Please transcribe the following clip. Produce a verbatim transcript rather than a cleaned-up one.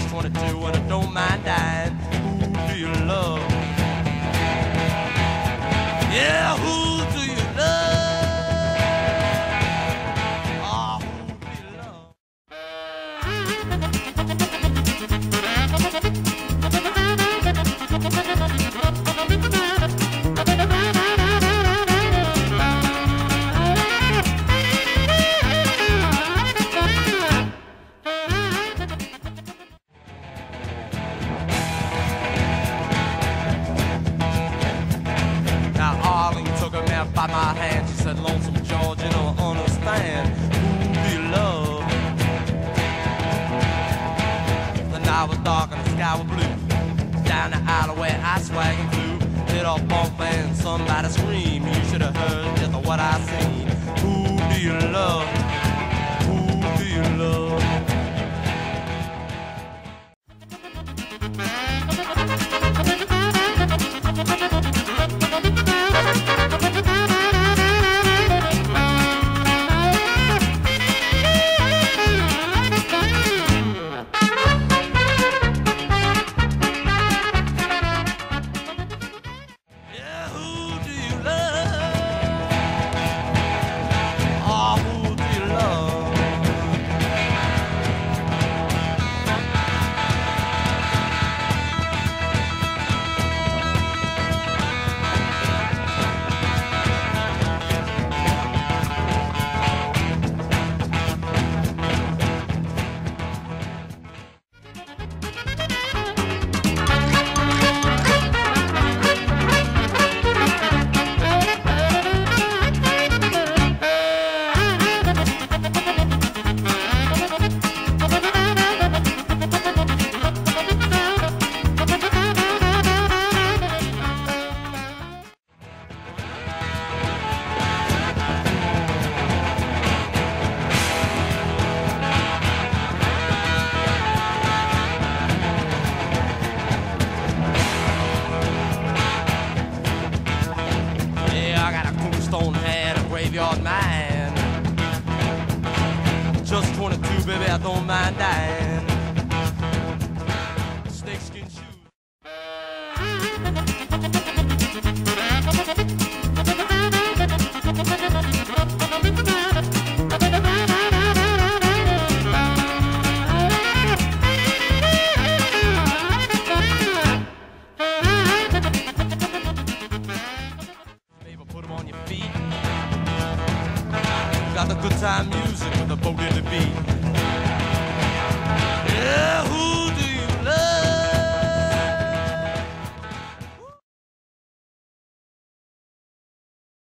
just twenty-two and I don't mind dying. Who do you love? Yeah, who do you love? Oh, who do you love? By my hand, she said, Lonesome George, you don't understand. Who do you love? The night was dark and the sky was blue. Down the alleyway I swag and flew. Hit off bump and somebody scream. You should have heard just what I seen. Who do you love? Who do you love? Man, just twenty-two, baby, I don't mind dying. Snakeskin shoes. Baby, put them on your feet. Got the good time music with the boat in the beat. Yeah!